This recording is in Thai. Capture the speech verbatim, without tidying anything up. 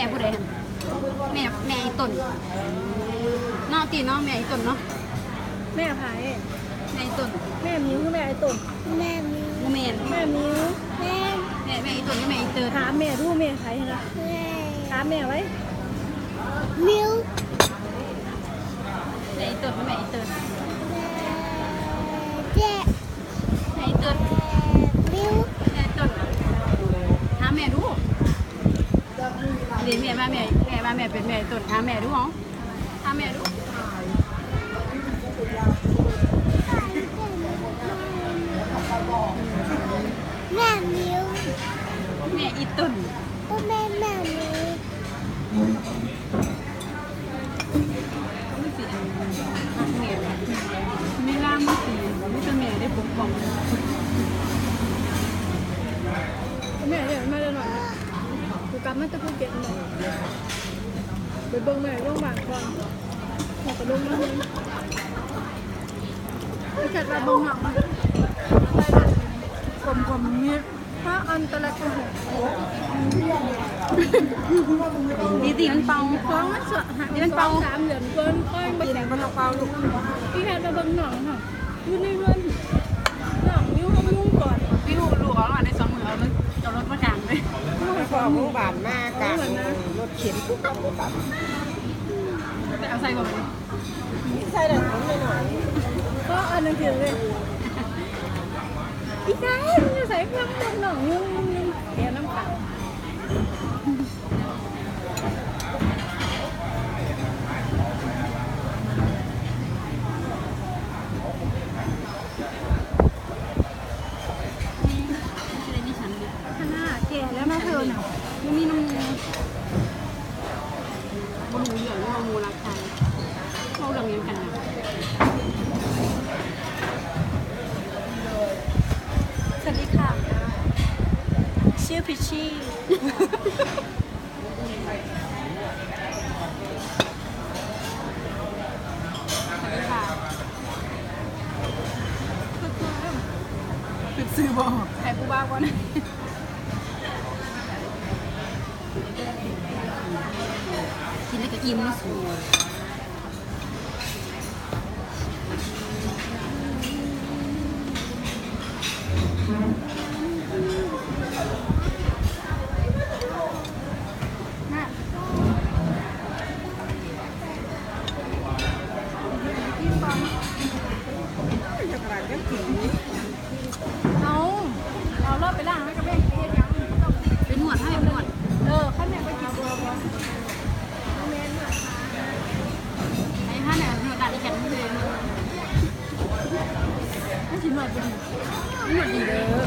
ม่ผู้ใดแม่แม่ไอ้ต้นนอกตีน้องแม่ไอ้ต้นเนาะแม่พายแม่ไอ้ต้นแม่มิ้วแม่ไอ้ต้นแม่มิ้วแม่แม่มิ้วแม่แม่แม่ไอ้ต้นนี่แม่ไอ้เตอถามแม่ดูแม่พายนะถามแม่ไว้มิ้วแม่ไอ้ต้นแม่ไอ้เตอเจ๊แม่ไอ้ต้นมิ้วแม่ไอ้ต้นถามแม่ดูเดี๋ยวแม่มาแม่แม่มาแม่เป็นแม่ต้นถามแม่ดูเหรอถามแม่ดูแม่มิ้วแม่อีต้นก็แม่แม่มิ้วไม่สิแม่ไม่ล่าไม่สิไม่จะแม่ได้ปกป้องแม่เนี่ยมาเดินหน่อยกูกลับมาจะพูดเก็บหน่อยไปเบิ่งแม่โรงพยาบาลก่อนแม่ก็ลงมาเลยไม่จัดระบงหนักเลยกลมๆเนี่ยถ้าอันตรายก็หกดีดีมันเป่าฟ้องมันสะหักมันเป่าสามเหรียญเกินค่อยไปแข่งมันเอาเป่าลูกพี่แพทย์มาเบิ่งหนังค่ะอยู่ในเรือนหนังนิ้วเขามุ่งก่อนพี่ลูกลูกเอาในสองมือเอารถเอารถมาจังเลยพอหมู่บ้านมากกันรถเข็นปุ๊บปั๊บปุ๊บปั๊บแต่เอาใส่บ่มันใช่เลยนิดหน่อยก็อันนึงคือเลยอีกไงมันจะใส่เครื่องมือหนังยุ่งยุ่งแกน้ำตาลข้างหน้าแก่แล้วนะเธอน่ะมันมีน้ำมูบนหูเหลืองว่ามูรักใครเขาเรื่องนี้กันนะสวัสดีค่ะชื่อพิชชี่คือซื้อบ่ใครผู้บ้าก่อนกินแล้วก็อิ่มนะสูเอาเอารอบไปล่างแล้วก็แม่ไปเฮ็ดยังไปนวดให้นวดเออขั้นแม่ไปกินตัวก่อนไอ้ท่านเนี่ยนวดการที่แขนมือเลยไม่ชินวดดีนวดดีเด้อ